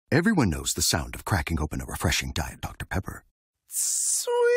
Everyone knows the sound of cracking open a refreshing Diet Dr. Pepper. Sweet.